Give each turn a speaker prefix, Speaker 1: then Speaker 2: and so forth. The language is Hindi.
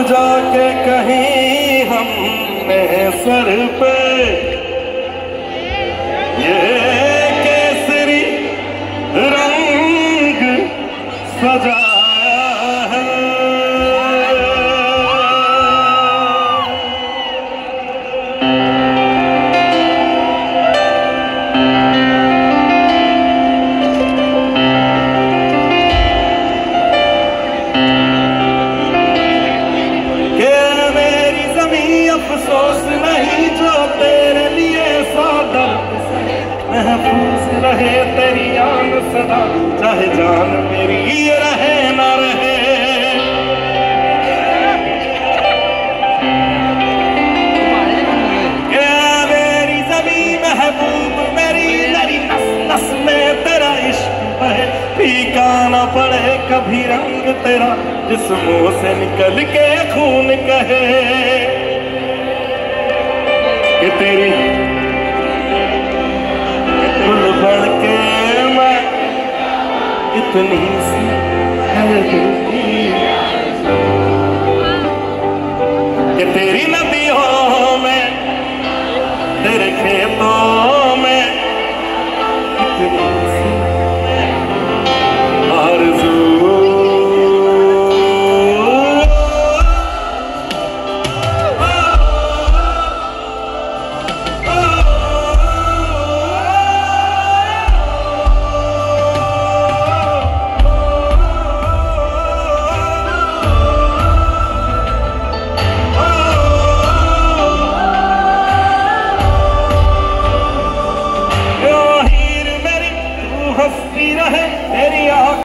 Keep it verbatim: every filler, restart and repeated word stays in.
Speaker 1: जाके कहीं हमने सर पे ये केसरी रंग सजाया है। अफसोस नहीं जो तेरे लिए सादा महफूज रहे तेरी आन सदा, चाहे जान मेरी रहे ना रहे। क्या मेरी ज़मीं महबूब मेरी मेरी नस नस में तेरा इश्क है, फीका ना पड़े कभी रंग तेरा जिस मुंह से निकल के खून कहे कि तेरी गुल बन के मैं इतनी सी है दिल की, कि तेरी नदियों में तेरे खेतों में इतनी सी आरज़ू। हंसती रहे तेरी आँख